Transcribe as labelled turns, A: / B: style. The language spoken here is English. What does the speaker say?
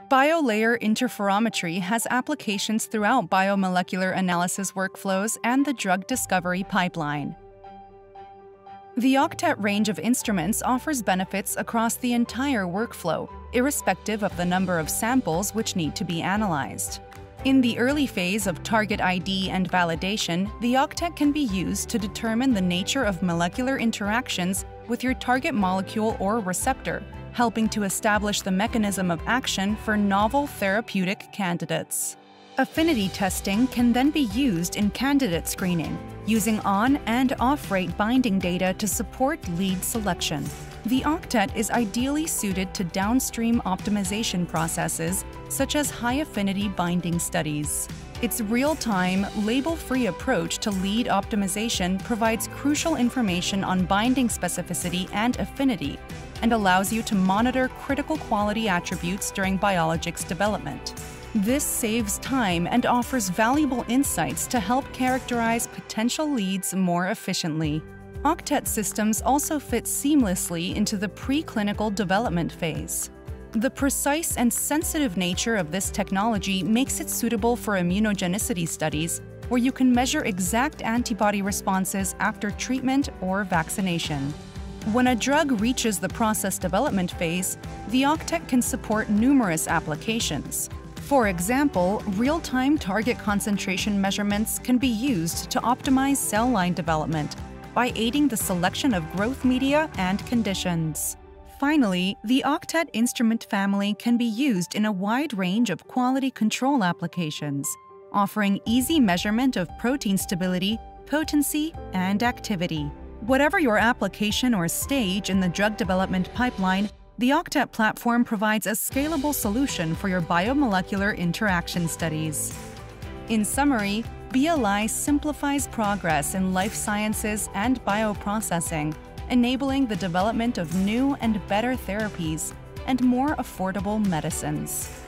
A: Biolayer interferometry has applications throughout biomolecular analysis workflows and the drug discovery pipeline. The Octet range of instruments offers benefits across the entire workflow, irrespective of the number of samples which need to be analyzed. In the early phase of target ID and validation, the Octet can be used to determine the nature of molecular interactions with your target molecule or receptor, helping to establish the mechanism of action for novel therapeutic candidates. Affinity testing can then be used in candidate screening, using on- and off-rate binding data to support lead selection. The Octet is ideally suited to downstream optimization processes, such as high-affinity binding studies. Its real-time, label-free approach to lead optimization provides crucial information on binding specificity and affinity, and allows you to monitor critical quality attributes during biologics development. This saves time and offers valuable insights to help characterize potential leads more efficiently. Octet systems also fit seamlessly into the preclinical development phase. The precise and sensitive nature of this technology makes it suitable for immunogenicity studies, where you can measure exact antibody responses after treatment or vaccination. When a drug reaches the process development phase, the Octet can support numerous applications. For example, real-time target concentration measurements can be used to optimize cell line development by aiding the selection of growth media and conditions. Finally, the Octet instrument family can be used in a wide range of quality control applications, offering easy measurement of protein stability, potency, and activity. Whatever your application or stage in the drug development pipeline, the Octet platform provides a scalable solution for your biomolecular interaction studies. In summary, BLI simplifies progress in life sciences and bioprocessing, enabling the development of new and better therapies and more affordable medicines.